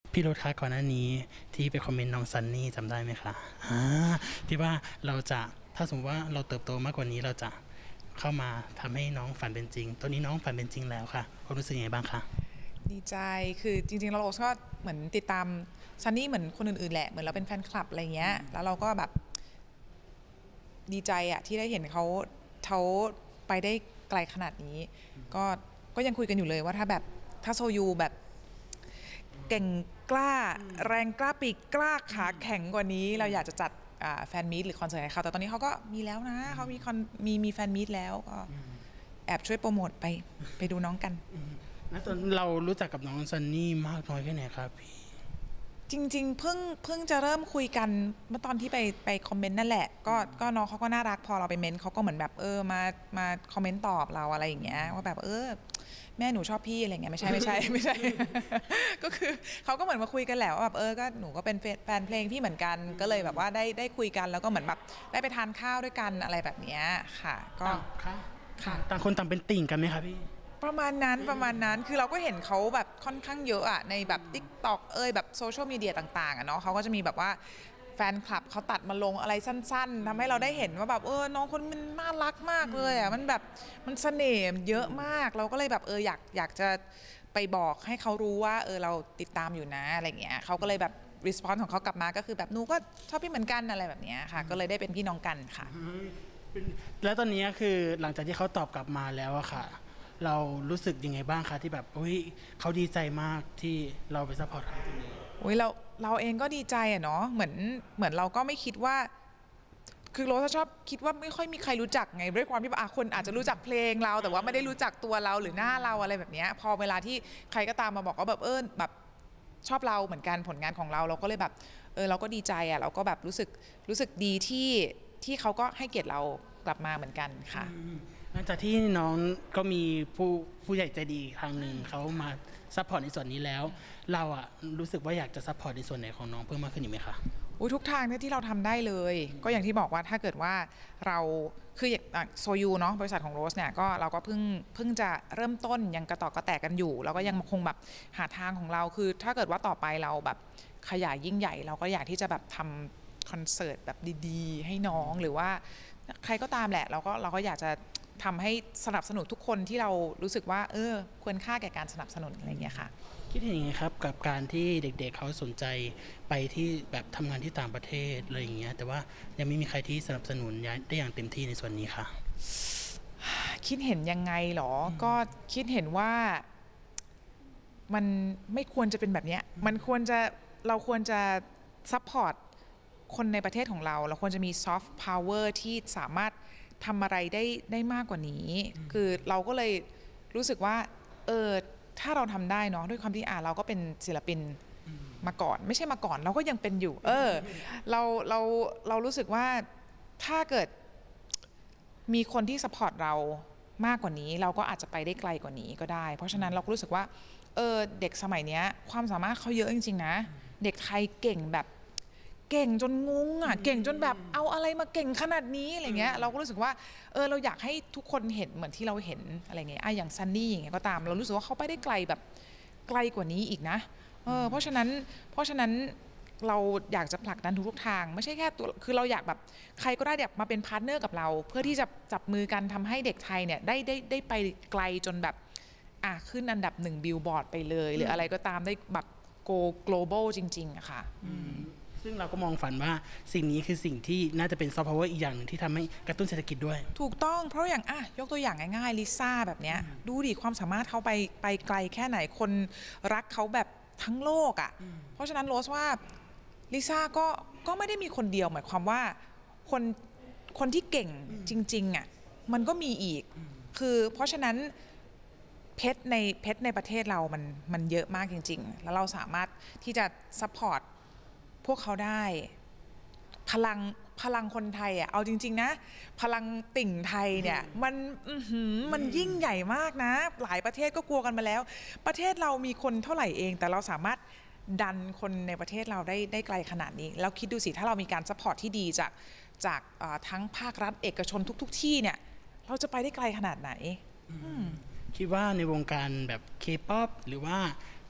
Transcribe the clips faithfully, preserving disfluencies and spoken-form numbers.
พี่รุธคะก่อนหน้านี้ที่ไปคอมเมนต์น้องซันนี่จำได้ไหมคะอ่าที่ว่าเราจะถ้าสมมติว่าเราเติบโตมากกว่านี้เราจะเข้ามาทำให้น้องฝันเป็นจริงตอนนี้น้องฝันเป็นจริงแล้วค่ะความรู้สึกยังไงบ้างคะดีใจคือจริงๆเราก็เหมือนติดตามซันนี่เหมือนคนอื่นๆแหละเหมือนเราเป็นแฟนคลับอะไรเงี้ยแล้วเราก็แบบดีใจอะที่ได้เห็นเขาเขาไปได้ไกลขนาดนี้ก็ก็ยังคุยกันอยู่เลยว่าถ้าแบบถ้าโซยูแบบเก่งกล้าแรงกล้าปีกกล้าขาแข็งกว่านี้เราอยากจะจัดแฟนมีตหรือคอนเสิร์ตให้เขาแต่ตอนนี้เขาก็มีแล้วนะเขามีคอนมีมีแฟนมีตแล้วก็แอบช่วยโปรโมทไปไปดูน้องกันแล้วตอนเรารู้จักกับน้องซันนี่มากน้อยแค่ไหนครับพี่จริงๆเพิ่งเพิ่งจะเริ่มคุยกันเมื่อตอนที่ไปไปคอมเมนต์นั่นแหละก็ก็น้องเขาก็น่ารักพอเราไปเมนต์เขาก็เหมือนแบบเออมามาคอมเมนต์ตอบเราอะไรอย่างเงี้ยว่าแบบเออแม่หนูชอบพี่อะไรเงี้ยไม่ใช่ไม่ใช่ไม่ใช่ ก็คือเขาก็เหมือนมาคุยกันแหละว่าแบบเออก็หนูก็เป็นแฟนเพลงพี่เหมือนกันก็เลยแบบว่าได้ได้คุยกันแล้วก็เหมือนแบบได้ไปทานข้าวด้วยกันอะไรแบบเนี้ยค่ะก็ค่ะต่างคนต่างเป็นติ่งกันไหมคะพี่ประมาณนั้นประมาณนั้นคือเราก็เห็นเขาแบบค่อนข้างเยอะอะในแบบ ติ๊กต็อก เอ่ยแบบโซเชียลมีเดียต่างๆอะเนาะเขาก็จะมีแบบว่าแฟนคลับเขาตัดมาลงอะไรสั้นๆทำให้เราได้เห็นว่าแบบเออน้องคนมันน่ารักมากเลยอะมันแบบมันเสน่ห์เยอะมากเราก็เลยแบบเอออยากอยากจะไปบอกให้เขารู้ว่าเออเราติดตามอยู่นะอะไรเงี้ยเขาก็เลยแบบรีสปอนส์ของเขากลับมาก็คือแบบหนูก็ชอบพี่เหมือนกันอะไรแบบเนี้ยค่ะก็เลยได้เป็นพี่น้องกันค่ะแล้วตอนนี้คือหลังจากที่เขาตอบกลับมาแล้วอะค่ะเรารู้สึกยังไงบ้างคะที่แบบอุ้ยเขาดีใจมากที่เราไปซัพพอร์ตเขาตรงนี้อุ้ยเราเราเองก็ดีใจอะเนาะเหมือนเหมือนเราก็ไม่คิดว่าคือโรสชอบคิดว่าไม่ค่อยมีใครรู้จักไงด้วยความที่ว่าคนอาจจะรู้จักเพลงเราแต่ว่าไม่ได้รู้จักตัวเราหรือหน้าเราอะไรแบบนี้พอเวลาที่ใครก็ตามมาบอกว่าแบบเออแบบชอบเราเหมือนกันผลงานของเราเราก็เลยแบบเออเราก็ดีใจอะเราก็แบบรู้สึกรู้สึกดีที่ที่เขาก็ให้เกียรติเรากลับมาเหมือนกันค่ะหลังจากที่น้องก็มีผู้ผู้ใหญ่ใจดีทางหนึ่งเขามาซัพพอร์ตในส่วนนี้แล้วเราอะรู้สึกว่าอยากจะซัพพอร์ตในส่วนไหนของน้องเพิ่มมากขึ้นอีกไหมคะอุ้ยทุกทางที่เราทำได้เลยก็อย่างที่บอกว่าถ้าเกิดว่าเราคือโซยูเนาะบริษัทของโรสเนี่ยก็เราก็เพิ่งเพิ่งจะเริ่มต้นยังกระต่อกระแตกกันอยู่เราก็ยังคงแบบหาทางของเราคือถ้าเกิดว่าต่อไปเราแบบขยายยิ่งใหญ่เราก็อยากที่จะแบบทำคอนเสิร์ตแบบดีๆให้น้องหรือว่าใครก็ตามแหละเราก็เราก็อยากจะทำให้สนับสนุนทุกคนที่เรารู้สึกว่าเออควรค่าแก่การสนับสนุนอะไรอย่างเงี้ยค่ะคิดเห็นยังไงครับกับการที่เด็กๆเขาสนใจไปที่แบบทำงานที่ต่างประเทศอะไรอย่างเงี้ยแต่ว่ายังไม่มีใครที่สนับสนุนได้อย่างเต็มที่ในส่วนนี้ค่ะคิดเห็นยังไงหรอก็คิดเห็นว่ามันไม่ควรจะเป็นแบบนี้มันควรจะเราควรจะซัพพอร์ตคนในประเทศของเราเราควรจะมีซอฟต์พาวเวอร์ที่สามารถทำอะไรได้ได้มากกว่านี้คือเราก็เลยรู้สึกว่าเออถ้าเราทำได้เนาะด้วยความที่อ่าเราก็เป็นศิลปินมาก่อนไม่ใช่มาก่อนเราก็ยังเป็นอยู่เออเราเราเรารู้สึกว่าถ้าเกิดมีคนที่สปอร์ตเรามากกว่านี้เราก็อาจจะไปได้ไกลกว่านี้ก็ได้เพราะฉะนั้นเราก็รู้สึกว่าเออเด็กสมัยนี้ความสามารถเขาเยอะจริงๆนะเด็กไทยเก่งแบบเก่งจนงงอ่ะเก่งจนแบบเอาอะไรมาเก่งขนาดนี้อะไรเงี้ยเราก็รู้สึกว่าเออเราอยากให้ทุกคนเห็นเหมือนที่เราเห็นอะไรเงี้ยอ่ะอย่างซันนี่อย่างเงี้ยก็ตามเรารู้สึกว่าเขาไปได้ไกลแบบไกลกว่านี้อีกนะเออเพราะฉะนั้นเพราะฉะนั้นเราอยากจะผลักดันทุกๆทางไม่ใช่แค่ตัวคือเราอยากแบบใครก็ได้แบบมาเป็นพาร์ทเนอร์กับเราเพื่อที่จะจับมือกันทำให้เด็กไทยเนี่ยได้ได้ได้ไปไกลจนแบบอ่ะขึ้นอันดับหนึ่งบิลบอร์ดไปเลยหรืออะไรก็ตามได้แบบโก global จริงๆอะค่ะซึ่งเราก็มองฝันว่าสิ่งนี้คือสิ่งที่น่าจะเป็นซอฟต์พาวเวอร์อีกอย่างที่ทำให้กระตุ้นเศรษฐกิจด้วยถูกต้องเพราะอย่างอ่ะยกตัวอย่างง่ายๆลิซ่าแบบเนี้ยดูดิความสามารถเขาไปไปไกลแค่ไหนคนรักเขาแบบทั้งโลกอ่ะเพราะฉะนั้นโรสว่าลิซ่าก็ก็ไม่ได้มีคนเดียวหมายความว่าคนคนที่เก่งจริงๆอ่ะมันก็มีอีกคือเพราะฉะนั้นเพชรในเพชรในประเทศเรามันมันเยอะมากจริงๆแล้วเราสามารถที่จะซัพพอร์ตพวกเขาได้พลังพลังคนไทยอ่ะเอาจริงๆนะพลังติ่งไทยเนี่ยมันมันยิ่งใหญ่มากนะหลายประเทศก็กลัวกันมาแล้วประเทศเรามีคนเท่าไหร่เองแต่เราสามารถดันคนในประเทศเราได้ได้ไกลขนาดนี้แล้วคิดดูสิถ้าเรามีการซัพพอร์ตที่ดีจากจากทั้งภาครัฐเอกชนทุกๆที่เนี่ยเราจะไปได้ไกลขนาดไหนคิดว่าในวงการแบบเคป๊อปหรือว่า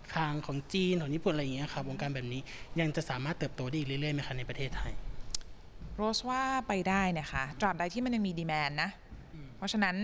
ทางของจีนของญี่ปุ่นอะไรอย่างเงี้ยครับวงการแบบนี้ยังจะสามารถเติบโตได้อีกเรื่อยๆไหมคะในประเทศไทยโรสว่าไปได้นะคะตราบใดที่มันยังมีดีแมนนะเพราะฉะนั้น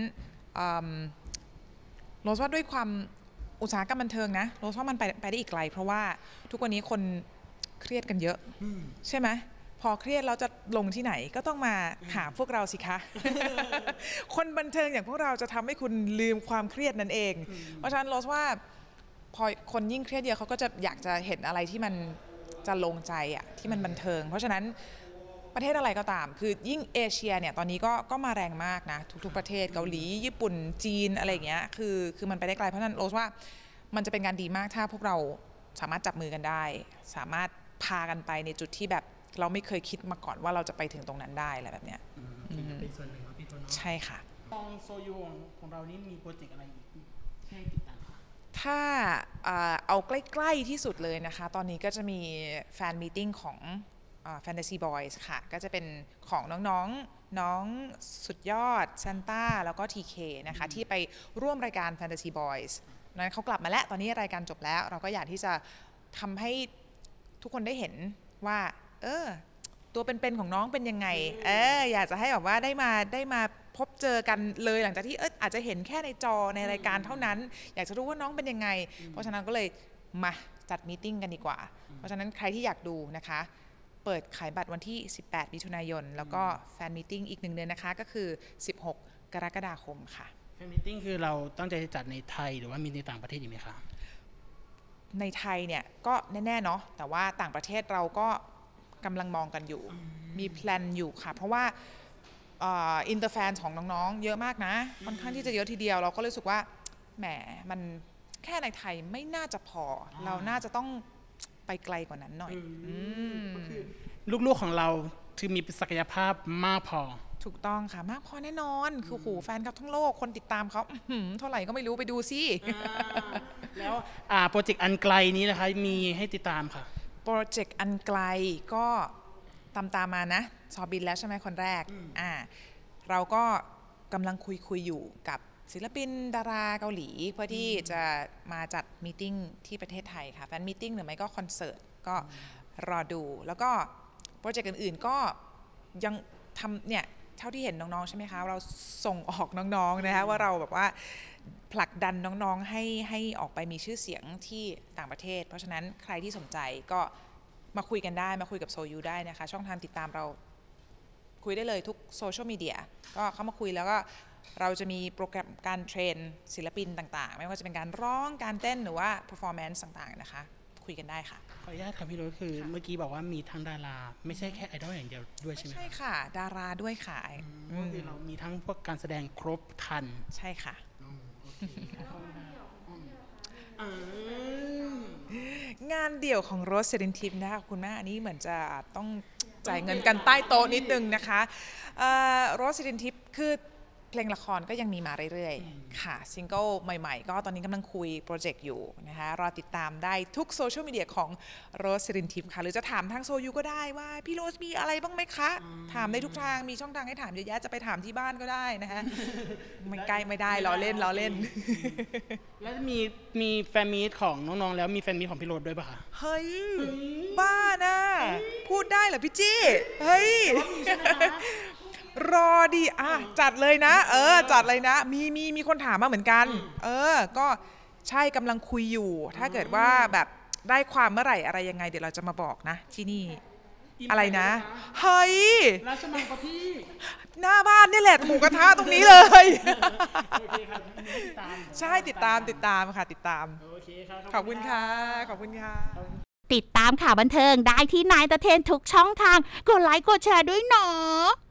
โรสว่าด้วยความอุตสาหกรรมบันเทิงนะโรสว่ามันไปไปได้อีกไกลเพราะว่าทุกวันนี้คนเครียดกันเยอะใช่ไหมพอเครียดเราจะลงที่ไหนก็ต้องมาหาพวกเราสิคะ คนบันเทิงอย่างพวกเราจะทำให้คุณลืมความเครียดนั่นเองเพราะฉะนั้นโรสว่าพอคนยิ่งเครียดเยอะเขาก็จะอยากจะเห็นอะไรที่มันจะลงใจอะที่มันบันเทิงเพราะฉะนั้นประเทศอะไรก็ตามคือยิ่งเอเชียเนี่ยตอนนี้ก็ก็มาแรงมากนะทุกๆประเทศเกาหลีญี่ปุ่นจีนอะไรอย่างเงี้ยคือคือมันไปได้ไกลเพราะฉะนั้นโรสว่ามันจะเป็นการดีมากถ้าพวกเราสามารถจับมือกันได้สามารถพากันไปในจุดที่แบบเราไม่เคยคิดมาก่อนว่าเราจะไปถึงตรงนั้นได้อะไรแบบเนี้ยเป็นส่วนหนึ่งของพี่ตัวน้องใช่ค่ะมองโซยูของเรานี่มีโปรเจกต์อะไรอีกให้ติดตามถ้าเอาใกล้ๆที่สุดเลยนะคะตอนนี้ก็จะมีแฟนมีติ้งของFantasy Boys ค่ะก็จะเป็นของน้องๆน้องสุดยอดซันต้าแล้วก็ ที เค นะคะที่ไปร่วมรายการ Fantasy Boys นั้นเขากลับมาแล้วตอนนี้รายการจบแล้วเราก็อยากที่จะทำให้ทุกคนได้เห็นว่าเออตัวเป็นๆของน้องเป็นยังไงเอออยากจะให้แบบว่าได้มาได้มาพบเจอกันเลยหลังจากที่เอออาจจะเห็นแค่ในจอในรายการเท่านั้นอยากจะรู้ว่าน้องเป็นยังไงเพราะฉะนั้นก็เลยมาจัดมีติ้งกันดีกว่าเพราะฉะนั้นใครที่อยากดูนะคะเปิดขายบัตรวันที่สิบแปดมิถุนายนแล้วก็แฟนมีติ้งอีกหนึ่งเดือนนะคะก็คือสิบหกกรกฎาคมค่ะแฟนมีติ้งคือเราตั้งใจจะจัดในไทยหรือว่ามีในต่างประเทศอีกไหมคะในไทยเนี่ยก็แน่ๆเนาะแต่ว่าต่างประเทศเราก็กำลังมองกันอยู่มีแพลนอยู่ค่ะเพราะว่าอินเตอร์แฟนของน้องๆเยอะมากนะค่อนข้างที่จะเยอะทีเดียวเราก็รู้สึกว่าแหมมันแค่ในไทยไม่น่าจะพอเราน่าจะต้องไปไกลกว่านั้นหน่อยลูกๆของเราคือมีศักยภาพมากพอถูกต้องค่ะมากพอแน่นอนคือหูแฟนคลับทั้งโลกคนติดตามเขาเท่าไหร่ก็ไม่รู้ไปดูสิแล้วโปรเจกต์อันไกลนี้นะคะมีให้ติดตามค่ะโปรเจกต์อันไกลก็ตามตามมานะซอบินแล้วใช่ไหมคนแรกอ่าเราก็กำลังคุยคุยอยู่กับศิลปินดาราเกาหลีเพื่อที่จะมาจัดมีติ้งที่ประเทศไทยค่ะแฟนมีติ้งหรือไม่ก็คอนเสิร์ตก็รอดูแล้วก็โปรเจกต์อื่นๆก็ยังทำเนี่ยเท่าที่เห็นน้องๆใช่ไหมคะเราส่งออกน้องๆนะคะว่าเราแบบว่าผลักดันน้องๆให้ให้ออกไปมีชื่อเสียงที่ต่างประเทศเพราะฉะนั้นใครที่สนใจก็มาคุยกันได้มาคุยกับโซยูได้นะคะช่องทางติดตามเราคุยได้เลยทุกโซเชียลมีเดียก็เข้ามาคุยแล้วก็เราจะมีโปรแกรมการเทรนศิลปินต่างๆไม่ว่าจะเป็นการร้องการเต้นหรือว่า performance ต่างๆนะคะคุยกันได้ค่ะขออนุญาตครับพี่โรสคือเมื่อกี้บอกว่ามีทั้งดาราไม่ใช่แค่ไอดอลอย่างเดียวด้วยใช่ไหมใช่ค่ะดาราด้วยค่ะคือเรามีทั้งพวกการแสดงครบครันใช่ค่ะงานเดี่ยวของโรสเซรินทิปนะคะคุณแม่อันนี้เหมือนจะต้องจ่ายเงินกันใต้โต๊ะนิดนึงนะคะโรสเซรินทิปคือเพลงละครก็ยังมีมาเรื่อยๆค่ะซิงเกิลใหม่ๆก็ตอนนี้กำลังคุยโปรเจกต์อยู่นะคะรอติดตามได้ทุกโซเชียลมีเดียของโรสเซรินทิปค่ะหรือจะถามทางโซยูก็ได้ว่าพี่โรสมีอะไรบ้างไหมคะถามได้ทุกทางมีช่องทางให้ถามเยอะแยะจะไปถามที่บ้านก็ได้นะคะไม่ใกล้ไม่ได้ล้อเล่นล้อเล่นแล้วมีมีแฟนมีตของน้องๆแล้วมีแฟนมีตของพี่โรสด้วยป่ะคะเฮ้ยบ้านะพูดได้เหรอพี่จี้เฮ้ยรอดีอ่ะจัดเลยนะเออจัดเลยนะมีมีมีคนถามมาเหมือนกันเออก็ใช่กำลังคุยอยู่ถ้าเกิดว่าแบบได้ความเมื่อไหร่อะไรยังไงเดี๋ยวเราจะมาบอกนะที่นี่อะไรนะเฮ้ยราชมังคพี่หน้าบ้านนี่แหละหมูกระทะตรงนี้เลยใช่ติดตามติดตามค่ะติดตามขอบคุณค่ะขอบคุณค่ะติดตามข่าวบันเทิงได้ที่นายตะเทนทุกช่องทางกดไลค์กดแชร์ด้วยเนาะ